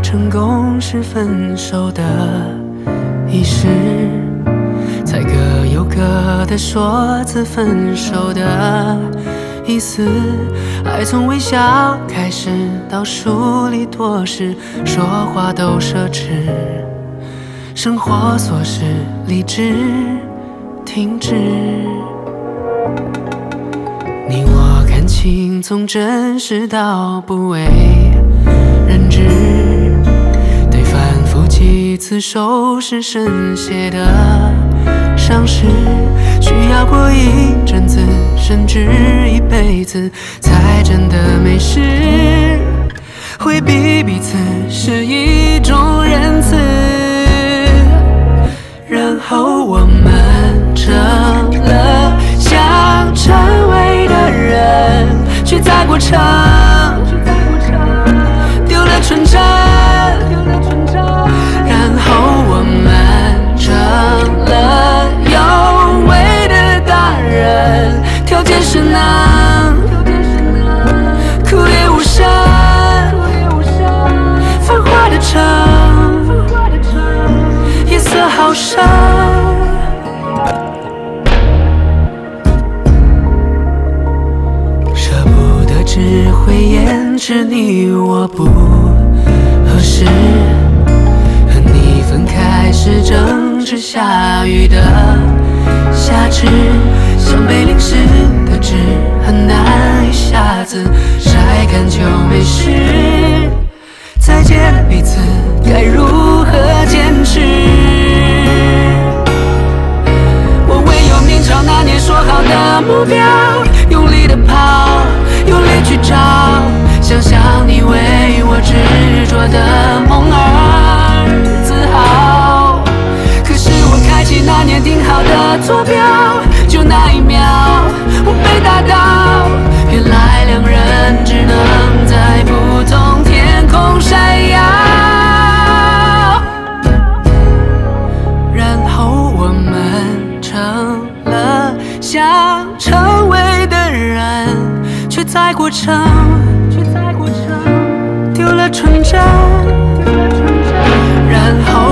成功是分手的仪式，才各有各的说辞，分手的意思。爱从微笑开始，到疏离多时，说话都奢侈。生活琐事，理智停止。你我感情从真实到不为人知，对反复几次收拾深陷的伤势，需要过一阵子，甚至一辈子，才真的没事。回避彼此是一种仁慈，然后我们成了想成为的人，却在过程丢了纯真。然后我们成了有为的大人，条件是能哭也无声，繁华的城夜色好深。舍不得只会延迟，你我不合适。和你分开是正值下雨的夏至，像被淋湿的纸，很难一下子晒干就没事。再见彼此该如何坚持？我唯有明朝那年说好的目标，用力的跑，用力去找，想象你为我执着的梦而自豪。可是我开启那年定好的坐标，就那一秒我被打倒。原来两人只能在不同天空闪耀。然后我们成了想成为的人，却在过程丢了纯真。然后